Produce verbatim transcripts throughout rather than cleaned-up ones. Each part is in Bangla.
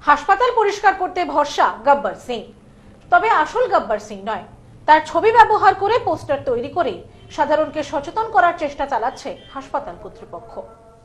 হাসপাতাল পরিষ্কার করতে ভরসা গব্বর সিং। তবে আসল গব্বর সিং নয়, তার ছবি ব্যবহার করে পোস্টার তৈরি করে সাধারণকে সচেতন করার চেষ্টা চালাচ্ছে হাসপাতাল কর্তৃপক্ষ।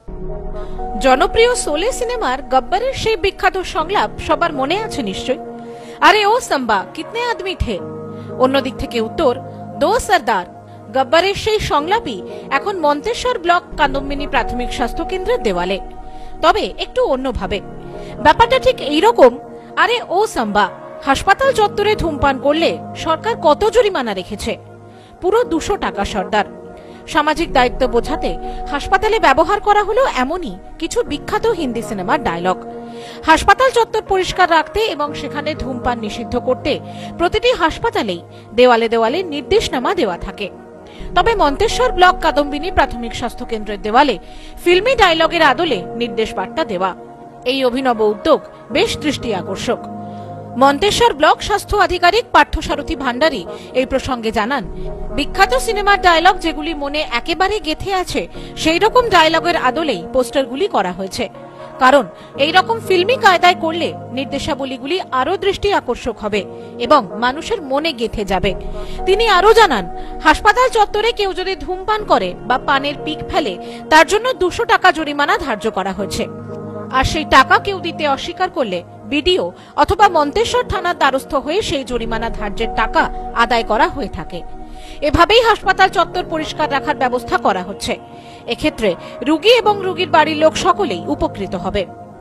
জনপ্রিয় শোলে সিনেমার গব্বরের সেই বিখ্যাত সংলাপ সবার মনে আছে নিশ্চয়, আরে ও সাম্বা কিতনে আদমি থে। অন্যদিক থেকে উত্তর, দো সরদার। গব্বরের সেই সংলাপই এখন মন্তেশ্বর ব্লক কাদম্বিনী প্রাথমিক স্বাস্থ্য কেন্দ্রের দেওয়ালে, তবে একটু অন্যভাবে। ব্যাপারটা ঠিক এইরকম, আরে ও সাম্বা, হাসপাতাল চত্বরে ধূমপান করলে সরকার কত জরিমানা রেখেছে? পুরো দুশো টাকা সর্দার। সামাজিক দায়িত্ব বোঝাতে হাসপাতালে ব্যবহার করা হলো এমনই কিছু বিখ্যাত হিন্দি সিনেমার ডায়লগ। হাসপাতাল চত্বর পরিষ্কার রাখতে এবং সেখানে ধূমপান নিষিদ্ধ করতে প্রতিটি হাসপাতালেই দেওয়ালে দেওয়ালে নির্দেশনামা দেওয়া থাকে। তবে মন্তেশ্বর ব্লক কাদম্বিনী প্রাথমিক স্বাস্থ্য কেন্দ্রের দেওয়ালে ফিল্মি ডায়লগের আদলে নির্দেশ বার্তা দেওয়া, এই অভিনব উদ্যোগ বেশ দৃষ্টি আকর্ষক। মন্তেশ্বর ব্লক স্বাস্থ্য আধিকারিক পার্থসারথী ভান্ডারী এই প্রসঙ্গে জানান, বিখ্যাত সিনেমার ডায়লগ যেগুলি মনে একেবারে গেঁথে আছে সেই রকম ডায়লগের আদলেই পোস্টারগুলি করা হয়েছে। কারণ এই রকম ফিল্মি কায়দায় করলে নির্দেশাবলীগুলি আরো দৃষ্টি আকর্ষক হবে এবং মানুষের মনে গেঁথে যাবে। তিনি আরো জানান, হাসপাতাল চত্বরে কেউ যদি ধূমপান করে বা পানের পিক ফেলে তার জন্য দুশো টাকা জরিমানা ধার্য করা হয়েছে। আর সেই টাকা কেউ দিতে অস্বীকার করলে বিডিও অথবা মন্তেশ্বর থানার দ্বারস্থ হয়ে সেই জরিমানা ধার্যের টাকা আদায় করা হয়ে থাকে। এভাবেই হাসপাতাল চত্বর পরিষ্কার রাখার ব্যবস্থা করা হচ্ছে। এক্ষেত্রে রোগী এবং রোগীর বাড়ির লোক সকলেই উপকৃত হবে।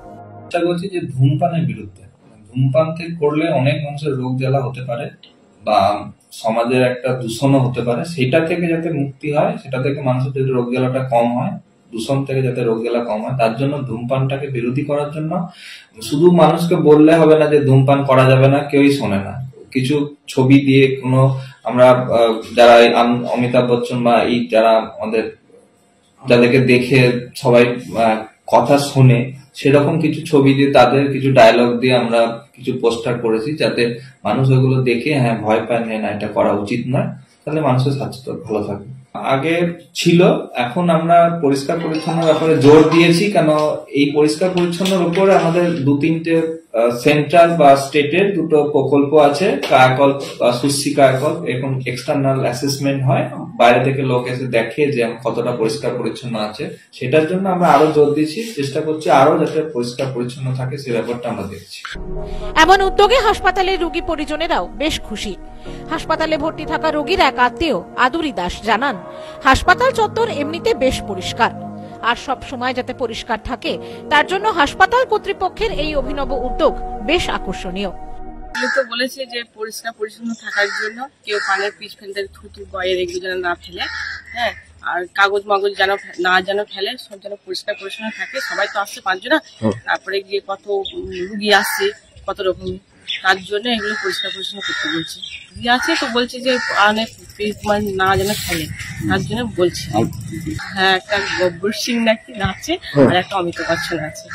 বলছি যে ধূমপানের বিরুদ্ধে, ধূমপান থেকে করলে অনেক মানুষের রোগ জ্বালা হতে পারে বা সমাজের একটা দূষণও হতে পারে, সেটা থেকে যাতে মুক্তি হয়, সেটা থেকে মানুষের যদি রোগ জ্বালাটা কম হয়, দূষণ থেকে যাতে রোগ জ্বালা কম হয়, তার জন্য ধূমপানটাকে বিরোধী করার জন্য শুধু মানুষকে বললে হবে না যে ধূমপান করা যাবে না, কেউই শোনে না। কিছু ছবি দিয়ে কোনো আমরা যারা অমিতাভ বচ্চন বা এই যারা আমাদের যাদেরকে দেখে সবাই কথা শোনে, সেরকম কিছু ছবি দিয়ে তাদের কিছু ডায়লগ দিয়ে আমরা কিছু পোস্টার করেছি, যাতে মানুষ ওইগুলো দেখে হ্যাঁ ভয় পায় না, এটা করা উচিত নয়, তাহলে মানুষের স্বাস্থ্য ভালো থাকবে। আগে ছিল, এখন আমরা পরিষ্কার পরিচ্ছন্ন ব্যাপারে জোর দিয়েছি, কেন এই পরিষ্কার পরিচ্ছন্নের উপরে আমাদের দু তিনটে সেন্ট্রাল বা স্টেটের দুটো প্রকল্প আছে, কায়াকল্প বা সুশ্রী কায়াকল্প। এখন এক্সটার্নাল অ্যাসেসমেন্ট হয়, বাইরে থেকে লোক এসে দেখে যে কতটা পরিষ্কার পরিচ্ছন্ন আছে। সেটার জন্য আমরা আরো জোর দিচ্ছি, চেষ্টা করছি আরো যাতে পরিষ্কার পরিচ্ছন্ন থাকে সেই ব্যাপারটা আমরা দেখছি। এমন উদ্যোগে হাসপাতালের রোগী পরিজনেরাও বেশ খুশি। হাসপাতালে ভর্তি থাকা রোগীর এক আত্মীয় আদুরি দাস জানান, হাসপাতাল চত্বর এমনিতে বেশ পরিষ্কার, আর সব সময় যাতে পরিষ্কার থাকে তার জন্য হাসপাতাল কর্তৃপক্ষের এই অভিনব উদ্যোগ বেশ আকর্ষণীয়। তো বলেছে যে পরিষ্কার পরিচ্ছন্ন থাকার জন্য কেউ পানের পিচ ফেলতে থুতু বয়ের এগুলো যেন না ফেলে, হ্যাঁ, আর কাগজ মাগজ যেন না যেন ফেলে, সব যেন পরিষ্কার পরিচ্ছন্ন থাকে। সবাই তো আসছে পাঁচজনা, তারপরে গিয়ে কত রুগী আসছে কত রকম, তার জন্য এগুলো পরিষ্কার পরিচ্ছন্ন করতে বলছে। রুগী আছে তো বলছে যে অনেক না যেন ফেলে, তার জন্য বলছে। হ্যাঁ, একটা গব্বর সিং নাকি আছে আর একটা অমিতাভ বচ্চন আছে।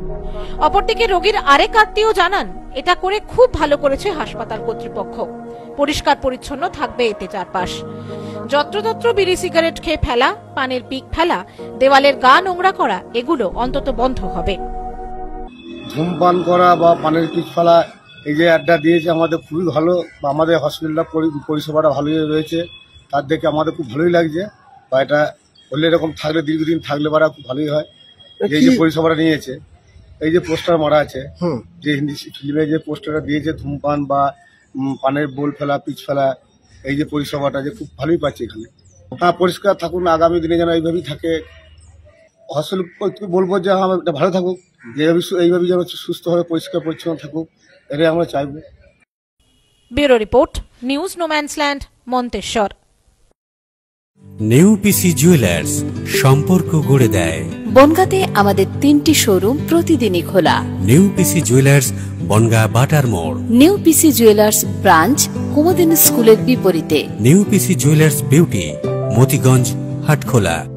অপরদিকে রোগীর আরেক আত্মীয় জানান, এটা করে খুব ভালো করেছে হাসপাতাল কর্তৃপক্ষ। পরিষ্কার পরিচ্ছন্ন থাকবে এতে চারপাশ। যত্রতত্র বিড়ি সিগারেট খেয়ে ফেলা, পানের পিক ফেলা, দেওয়ালের গা নোংরা করা, এগুলো অন্তত বন্ধ হবে। ধূমপান করা বা পানের পিক ফেলা, এই যে অ্যাডটা দিয়েছে আমাদের খুবই ভালো, বা আমাদের হসপিটালটা পরিষেবাটা ভালোই রয়েছে, তার দেখে আমাদের খুব ভালোই লাগছে। বা এটা হলে এরকম থাকলে দীর্ঘদিন থাকলে বারা খুব ভালোই হয়। এই যে পরিষেবাটা নিয়েছে, এই যে পোস্টার মারা আছে, যে হিন্দি ফিল্মে যে পোস্টারটা দিয়েছে ধূমপান বা পানের বোল ফেলা পিচ ফেলা, এই যে পরিষেবাটা যে খুব ভালোই পাচ্ছে এখানে। হ্যাঁ, পরিষ্কার থাকুন, আগামী দিনে যেন এইভাবেই থাকে। হসপিটাল বলবো যে এটা ভালো থাকুক, যেভাবে এইভাবে যেন সুস্থভাবে পরিষ্কার পরিচ্ছন্ন থাকুক, এটাই আমরা চাইবো। Bureau report, news no man's land, Manteswar. Neupishi jewellers, সম্পর্ক গড়ে দেয়। বনগাঁতে আমাদের তিনটি শোরুম প্রতিদিনই খোলা। নেউপিসি জুয়েলার্স, বনগাঁ বাটার মোড়। নেউপিসি জুয়েলার্স ব্রাঞ্চ কুমুদিনী স্কুলের বিপরীতে। Neupishi jewellers beauty, Motiganj, Hatkhola.